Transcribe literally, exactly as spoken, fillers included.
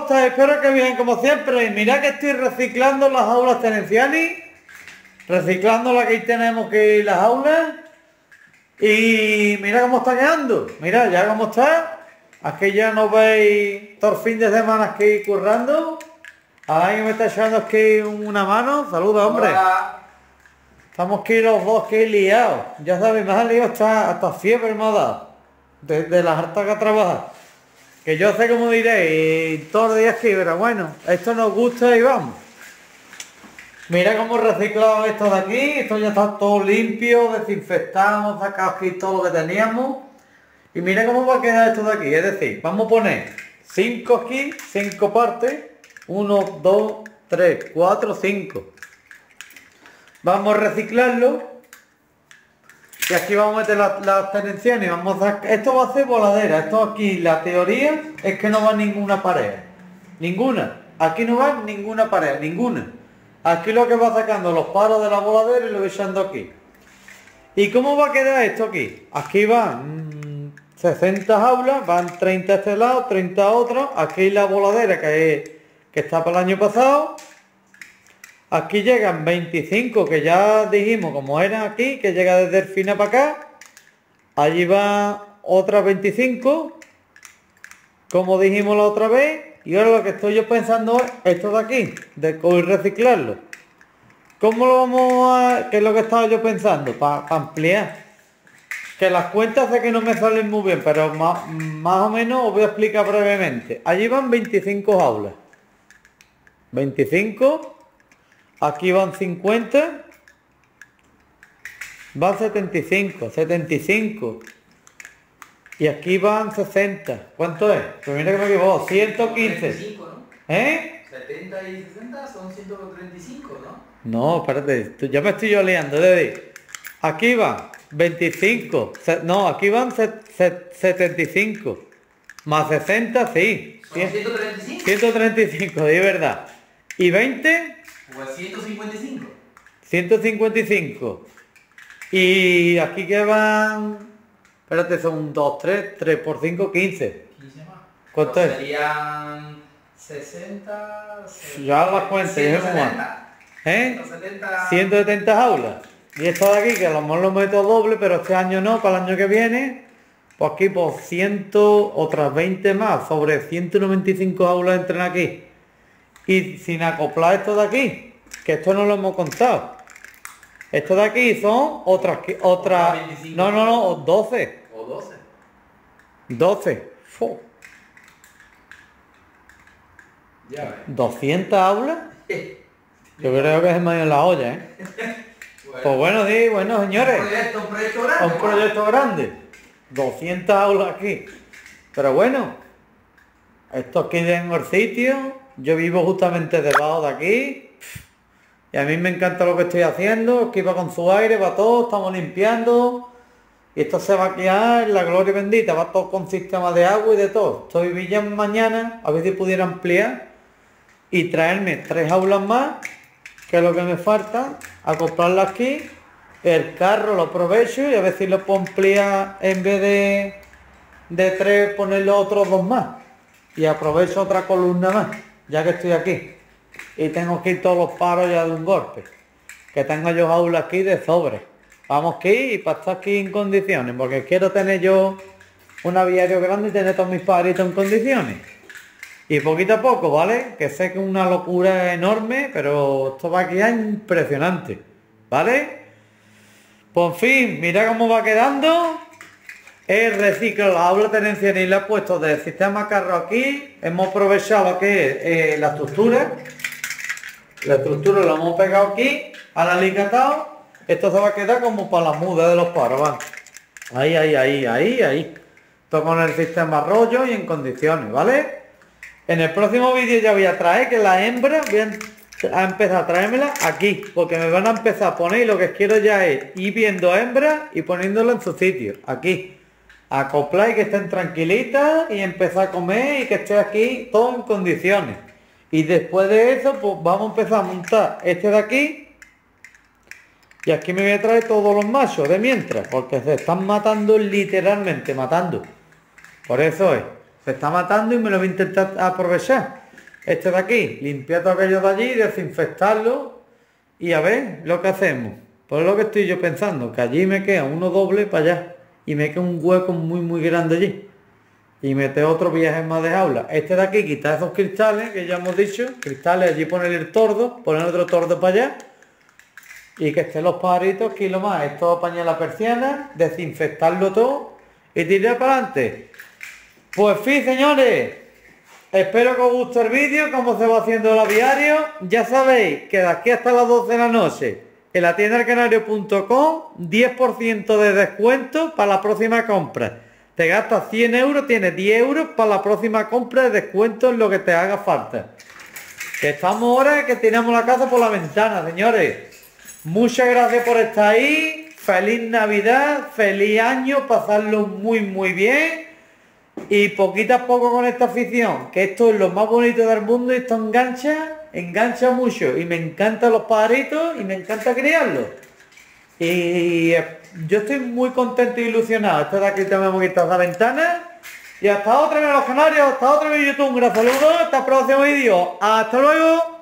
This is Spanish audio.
estáis? Espero que bien, como siempre. Y mirad que estoy reciclando las aulas tenenciales. Reciclando la que tenemos que las aulas. Y mira cómo está quedando. Mira ya cómo está. Aquí ya no veis todo el fin de semana que currando. Ahora que me está echando aquí una mano. Saluda, hombre. Hola. Estamos aquí los dos que liados. Ya sabéis, me ha liado hasta, hasta fiebre me ha dado. De, de las hartas que trabajar. Que yo sé cómo diréis todos los días que, pero bueno, esto nos gusta y vamos. Mira cómo he reciclado esto de aquí. Esto ya está todo limpio, desinfectado, sacado aquí todo lo que teníamos. Y mira cómo va a quedar esto de aquí. Es decir, vamos a poner cinco aquí, cinco partes. uno, dos, tres, cuatro, cinco. Vamos a reciclarlo. Y aquí vamos a meter las, las tensiones. Vamos a, esto va a ser voladera. Esto aquí, la teoría es que no va ninguna pared. Ninguna. Aquí no va ninguna pared, ninguna. Aquí lo que va sacando los paros de la voladera y lo voy echando aquí. ¿Y cómo va a quedar esto aquí? Aquí van mmm, sesenta jaulas, van treinta a este lado, treinta a otro. Aquí la voladera que, es, que está para el año pasado. Aquí llegan veinticinco, que ya dijimos como eran aquí, que llega desde Delfina para acá. Allí va otras veinticinco, como dijimos la otra vez. Y ahora lo que estoy yo pensando es esto de aquí, de reciclarlo. ¿Cómo lo vamos a...? ¿Qué es lo que estaba yo pensando? Para pa ampliar. Que las cuentas sé que no me salen muy bien, pero más, más o menos os voy a explicar brevemente. Allí van veinticinco jaulas. veinticinco... Aquí van cincuenta, van setenta y cinco, setenta y cinco. Y aquí van sesenta. ¿Cuánto es? Pues mira que me equivoco, ciento quince. treinta y cinco, ¿no? ¿Eh? setenta y sesenta son ciento treinta y cinco, ¿no? No, espérate, ya me estoy yo liando, Deddy. Aquí van veinticinco, no, aquí van setenta y cinco. Más sesenta, sí. ¿Son ciento treinta y cinco? ciento treinta y cinco, de verdad. ¿Y veinte? Pues ciento cincuenta y cinco. ciento cincuenta y cinco. Y aquí que van... Espérate, son dos, tres, tres por cinco, quince. quince más. ¿Cuánto Pues es? serían sesenta... Ya hago las cuentas, yo sé cómo es. ¿Eh? ciento setenta... ciento setenta jaulas. Y esto de aquí, que a lo mejor lo meto doble, pero este año no, para el año que viene, pues aquí por cien, otras veinte más, sobre ciento noventa y cinco jaulas entran aquí. Y sin acoplar esto de aquí, que esto no lo hemos contado. Esto de aquí son otras... otras no, no, no, doce. O doce. doce. Fu. Ya ves. doscientas aulas. Yo creo que es medio en la olla, ¿eh? Bueno. Pues bueno, sí, bueno, señores. Un proyecto, un proyecto grande. Un proyecto grande. doscientas aulas aquí. Pero bueno, esto aquí en el sitio. Yo vivo justamente debajo de aquí. Y a mí me encanta lo que estoy haciendo. Aquí va con su aire, va todo, estamos limpiando. Y esto se va a quedar, la gloria bendita, va todo con sistema de agua y de todo. Estoy villando mañana, a ver si pudiera ampliar. Y traerme tres aulas más, que es lo que me falta, acoplarlas aquí. El carro lo aprovecho y a ver si lo puedo ampliar en vez de, de tres, ponerle otros dos más. Y aprovecho otra columna más, ya que estoy aquí. Y tengo que ir todos los paros ya de un golpe. Que tengo yo aulas aquí de sobre. Vamos que ir y para estar aquí en condiciones, porque quiero tener yo un aviario grande y tener todos mis paritos en condiciones. Y poquito a poco, ¿vale? Que sé que es una locura enorme, pero esto va a quedar impresionante, ¿vale? Pues en fin, mira cómo va quedando. El reciclo, la aula tenencial y la he puesto del sistema carro aquí. Hemos aprovechado lo que es eh, la estructura. La estructura la hemos pegado aquí, al alicatado. Esto se va a quedar como para la muda de los paros, ¿vale? Ahí, ahí, ahí, ahí, ahí. Esto con el sistema rollo y en condiciones, ¿vale? En el próximo vídeo ya voy a traer que la hembra, voy a empezar a traérmela aquí, porque me van a empezar a poner y lo que quiero ya es ir viendo hembras y poniéndola en su sitio, aquí. Acoplar y que estén tranquilitas y empezar a comer y que esté aquí todo en condiciones. Y después de eso, pues vamos a empezar a montar este de aquí. Y aquí me voy a traer todos los machos de mientras, porque se están matando literalmente, matando. Por eso es, se está matando y me lo voy a intentar aprovechar. Este de aquí, limpiar todo aquello de allí, desinfectarlo y a ver lo que hacemos. Pues es lo que estoy yo pensando, que allí me queda uno doble para allá y me queda un hueco muy muy grande allí. Y meter otro viaje más de jaula. Este de aquí, quitar esos cristales que ya hemos dicho, cristales, allí poner el tordo, poner otro tordo para allá. Y que estén los pajaritos, que lo más, esto apañar la persiana, desinfectarlo todo y tirar para adelante. Pues fin, señores, espero que os guste el vídeo, cómo se va haciendo el aviario. Ya sabéis que de aquí hasta las doce de la noche, en la tienda del canario punto com, diez por ciento de descuento para la próxima compra. Te gastas cien euros, tienes diez euros para la próxima compra de descuento en lo que te haga falta. Que estamos ahora que tiramos la casa por la ventana, señores. Muchas gracias por estar ahí. Feliz Navidad, feliz año, pasarlo muy muy bien. Y poquito a poco con esta afición, que esto es lo más bonito del mundo y esto engancha, engancha mucho. Y me encantan los pajaritos y me encanta criarlos. Y yo estoy muy contento e ilusionado. Esto de aquí también hemos quitado la ventana. Y hasta otra vez en los canarios, hasta otra vez en YouTube. Un gran saludo, hasta el próximo vídeo. Hasta luego.